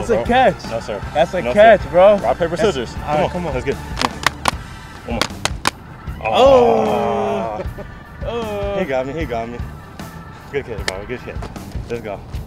That's a catch. No, sir. That's a catch, bro. Rock, paper, scissors. Come on. Let's get. Come on. Oh. He got me. Good catch, bro. Good catch. Let's go.